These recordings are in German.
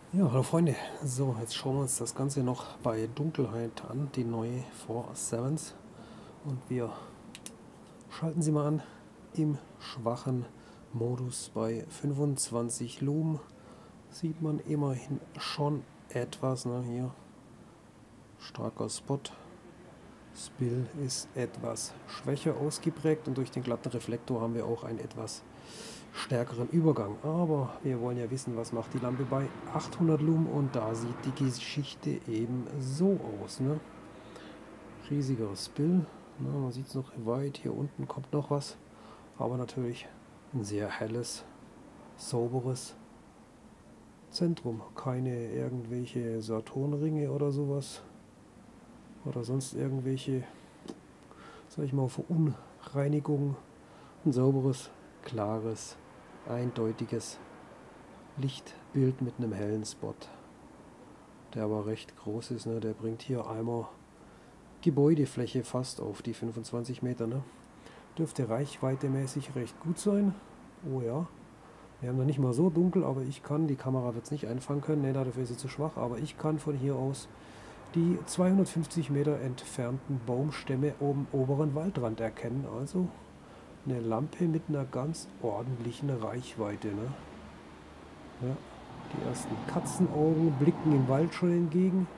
Ja, hallo Freunde. So, jetzt schauen wir uns das Ganze noch bei Dunkelheit an, die neue 4.7s. Und wir schalten sie mal an im schwachen Modus bei 25 Lumen. Sieht man immerhin schon etwas, ne? Hier, starker Spot. Spill ist etwas schwächer ausgeprägt und durch den glatten Reflektor haben wir auch einen etwas stärkeren Übergang. Aber wir wollen ja wissen, was macht die Lampe bei 800 Lumen, und da sieht die Geschichte eben so aus. Ne? Riesiger Spill. Na, man sieht es noch weit. Hier unten kommt noch was. Aber natürlich ein sehr helles, sauberes Zentrum. Keine irgendwelche Saturnringe oder sowas. Oder sonst irgendwelche, sag ich mal, Verunreinigungen. Ein sauberes, klares, eindeutiges Lichtbild mit einem hellen Spot, der aber recht groß ist. Ne? Der bringt hier einmal Gebäudefläche fast auf die 25 Meter. Ne? Dürfte reichweitemäßig recht gut sein. Oh ja, wir haben noch nicht mal so dunkel, aber ich kann, die Kamera wird es nicht einfangen können, ne, dafür ist sie zu schwach, aber ich kann von hier aus die 250 Meter entfernten Baumstämme am oberen Waldrand erkennen. Also eine Lampe mit einer ganz ordentlichen Reichweite. Ne? Ja, die ersten Katzenaugen blicken im Wald schon entgegen.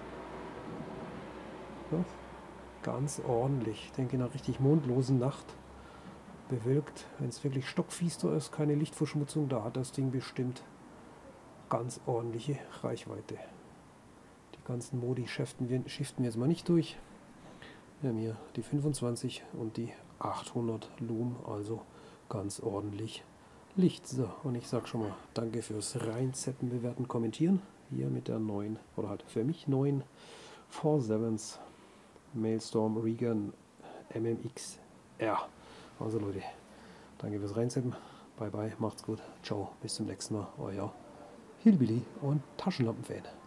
Ja, ganz ordentlich. Ich denke, in einer richtig mondlosen Nacht, bewölkt, wenn es wirklich stockfinster ist, keine Lichtverschmutzung, da hat das Ding bestimmt ganz ordentliche Reichweite. Die ganzen Modi shiften wir jetzt mal nicht durch. Wir haben hier die 25 und die 800 Lumen, also ganz ordentlich Licht. So, und ich sage schon mal danke fürs Reinsetzen, Bewerten, Kommentieren. Hier mit der neuen, oder halt für mich neuen 4.7s Mailstorm Regan MMX-R. Also Leute, danke fürs Reinsetzen. Bye bye, macht's gut. Ciao, bis zum nächsten Mal. Euer Hillbilly und Taschenlampenfan.